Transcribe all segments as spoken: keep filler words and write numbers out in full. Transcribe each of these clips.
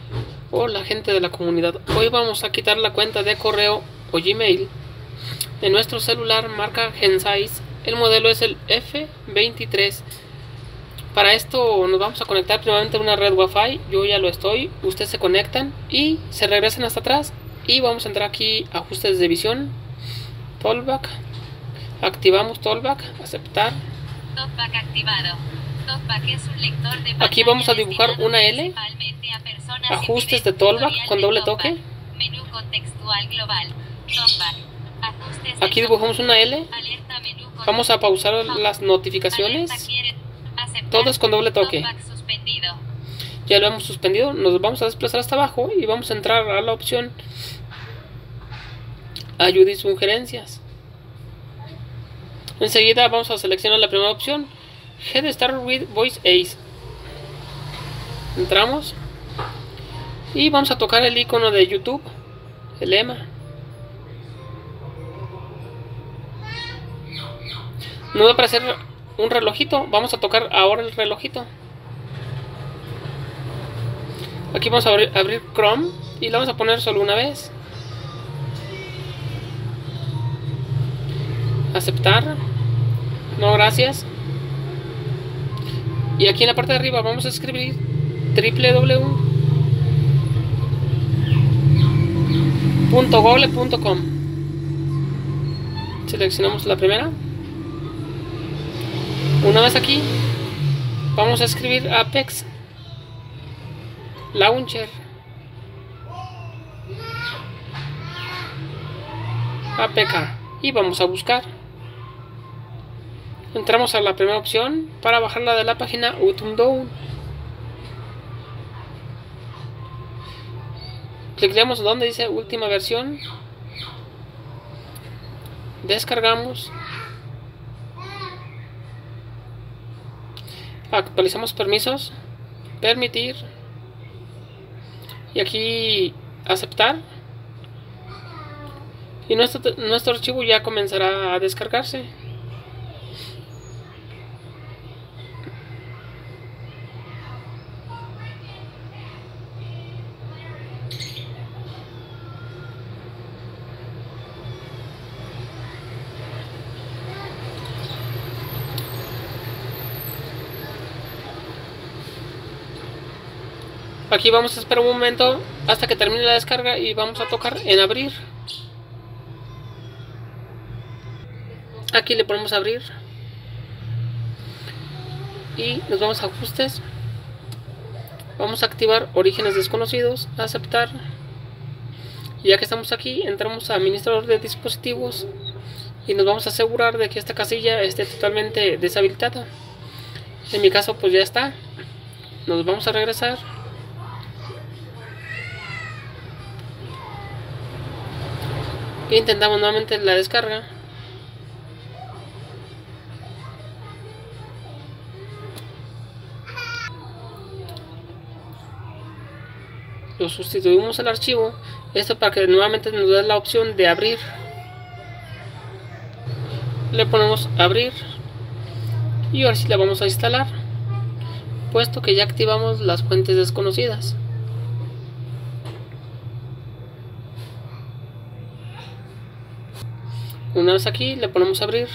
Hola gente de la comunidad, hoy vamos a quitar la cuenta de correo o Gmail de nuestro celular marca Gensize. El modelo es el F veintitrés. Para esto nos vamos a conectar primeramente a una red Wi-Fi. Yo ya lo estoy, ustedes se conectan y se regresan hasta atrás y vamos a entrar aquí a ajustes de visión, Talkback, activamos Talkback, aceptar. Talkback activado. Talkback es un lector de Aquí vamos a dibujar una L, ajustes de Talkback con doble toque. Menú contextual global. Talkback. Ajustes de Aquí dibujamos una L. Alerta menú con- Vamos a pausar las notificaciones. Alerta quiere aceptar. Todas con doble toque. Talkback suspendido. Ya lo hemos suspendido. Nos vamos a desplazar hasta abajo y vamos a entrar a la opción Ayuda y sugerencias. Enseguida vamos a seleccionar la primera opción, Get Started with Voice Ace. Entramos y vamos a tocar el icono de YouTube, el lema. Nos va a aparecer un relojito. Vamos a tocar ahora el relojito. Aquí vamos a abrir, abrir Chrome y lo vamos a poner solo una vez. Aceptar. No, gracias. Y aquí en la parte de arriba vamos a escribir doble u doble u doble u punto google punto com. Seleccionamos la primera. Una vez aquí vamos a escribir Apex Launcher, A P K, y vamos a buscar. Entramos a la primera opción para bajarla de la página Utumdown. Clicamos donde dice última versión. Descargamos. Actualizamos permisos. Permitir. Y aquí aceptar. Y nuestro, nuestro archivo ya comenzará a descargarse. Aquí vamos a esperar un momento hasta que termine la descarga y vamos a tocar en abrir. Aquí le ponemos abrir y nos vamos a ajustes. Vamos a activar orígenes desconocidos, aceptar. Y ya que estamos aquí, entramos a administrador de dispositivos y nos vamos a asegurar de que esta casilla esté totalmente deshabilitada. En mi caso pues ya está. Nos vamos a regresar. E intentamos nuevamente la descarga. Lo sustituimos al archivo. Esto para que nuevamente nos dé la opción de abrir. Le ponemos abrir. Y ahora sí la vamos a instalar, puesto que ya activamos las fuentes desconocidas. Una vez aquí le ponemos abrir.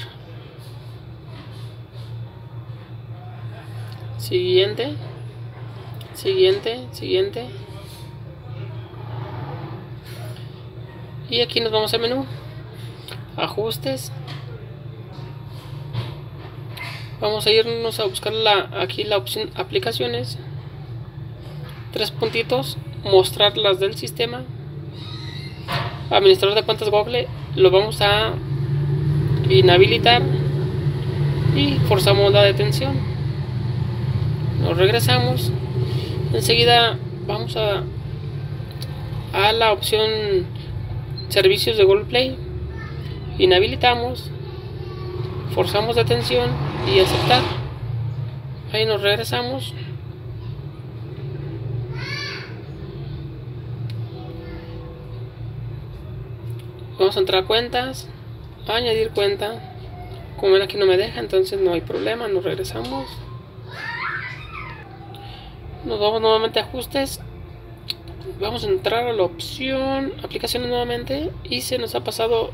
Siguiente. Siguiente. Siguiente. Y aquí nos vamos al menú. Ajustes. Vamos a irnos a buscar la, aquí la opción aplicaciones. Tres puntitos. Mostrar las del sistema. Administrador de cuentas Google. Lo vamos a inhabilitar y forzamos la detención. Nos regresamos. Enseguida vamos a a la opción servicios de Google Play. Inhabilitamos, forzamos detención y aceptar. Ahí nos regresamos. Vamos a entrar a cuentas, a añadir cuenta. Como ven, aquí no me deja, entonces no hay problema. Nos regresamos. Nos vamos nuevamente a ajustes Vamos a entrar a la opción aplicaciones nuevamente y se nos ha pasado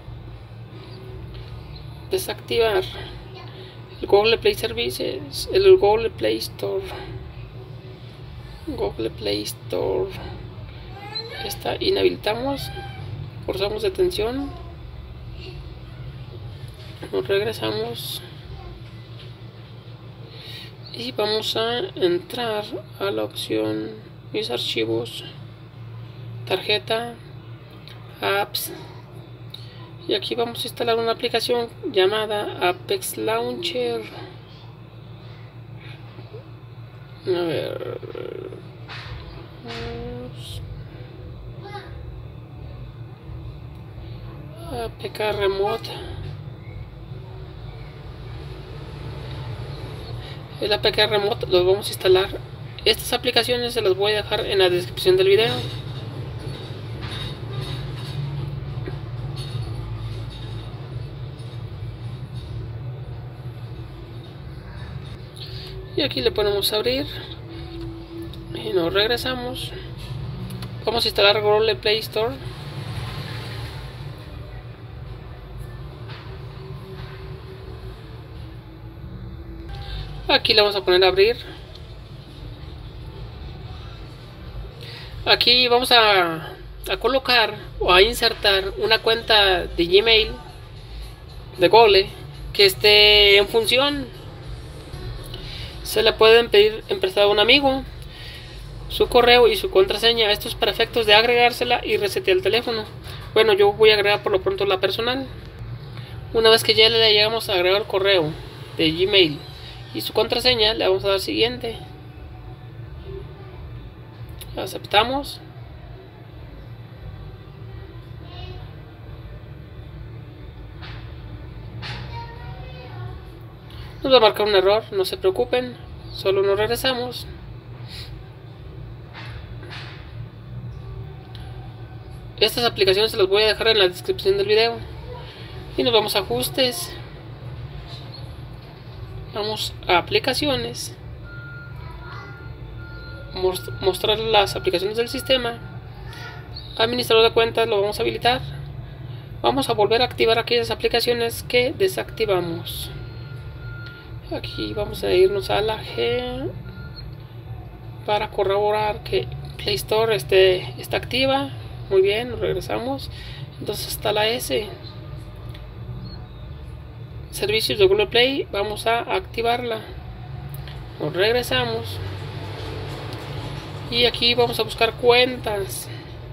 desactivar el Google Play Services, el Google Play Store. Google Play Store está, inhabilitamos, forzamos detención, nos regresamos y vamos a entrar a la opción mis archivos, tarjeta, apps, y aquí vamos a instalar una aplicación llamada Apex Launcher. A ver, A P K Remote. El A P K Remote lo vamos a instalar. Estas aplicaciones se las voy a dejar en la descripción del video. Y aquí le ponemos abrir y nos regresamos. Vamos a instalar Google Play Store. Aquí le vamos a poner a abrir. Aquí vamos a, a colocar o a insertar una cuenta de Gmail de Google que esté en función. Se le pueden pedir en prestado a un amigo su correo y su contraseña. Esto es para efectos de agregársela y resetear el teléfono. Bueno, yo voy a agregar por lo pronto la personal. Una vez que ya le llegamos a agregar el correo de Gmail y su contraseña, le vamos a dar siguiente. Aceptamos. Nos va a marcar un error, no se preocupen, solo nos regresamos. Estas aplicaciones se las voy a dejar en la descripción del video. Y nos vamos a ajustes. Vamos a aplicaciones. Mostrar las aplicaciones del sistema. Administrador de cuentas lo vamos a habilitar. Vamos a volver a activar aquellas aplicaciones que desactivamos. Aquí vamos a irnos a la G para corroborar que Play Store esté, está activa. Muy bien, nos regresamos. Entonces está la S. Servicios de Google Play, vamos a activarla. Nos regresamos. Y aquí vamos a buscar cuentas.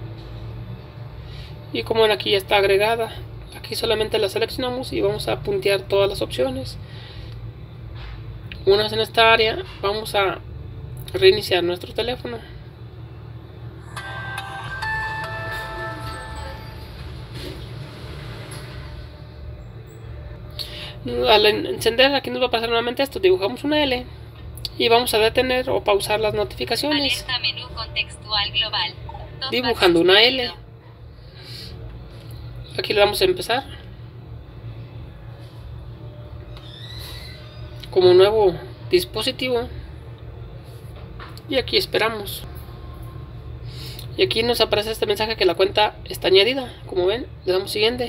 Y como en aquí ya está agregada, aquí solamente la seleccionamos y vamos a puntear todas las opciones. Una vez en esta área, vamos a reiniciar nuestro teléfono. Al encender, aquí nos va a pasar nuevamente esto. Dibujamos una L y vamos a detener o pausar las notificaciones. Alerta menú contextual global. Dos Dibujando una L. Aquí le damos a empezar. Como un nuevo dispositivo. Y aquí esperamos. Y aquí nos aparece este mensaje que la cuenta está añadida. Como ven, le damos siguiente.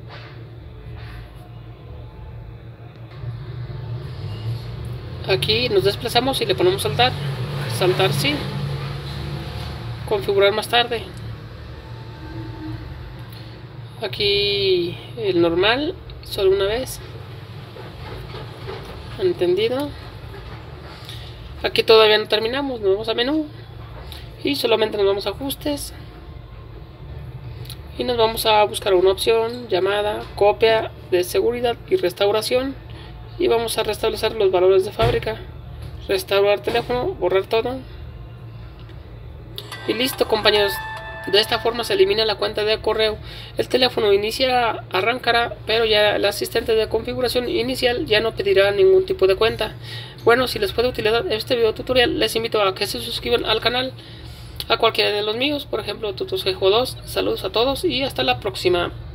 Aquí nos desplazamos y le ponemos saltar. Saltar sí. Configurar más tarde. Aquí el normal, solo una vez. Entendido. Aquí todavía no terminamos, nos vamos a menú y solamente nos vamos a ajustes y nos vamos a buscar una opción llamada copia de seguridad y restauración y vamos a restablecer los valores de fábrica, restaurar teléfono, borrar todo y listo, compañeros. De esta forma se elimina la cuenta de correo. El teléfono inicia, arrancará, pero ya el asistente de configuración inicial ya no pedirá ningún tipo de cuenta. Bueno, si les puede utilizar este video tutorial, les invito a que se suscriban al canal, a cualquiera de los míos, por ejemplo Tutos G dos. Saludos a todos y hasta la próxima.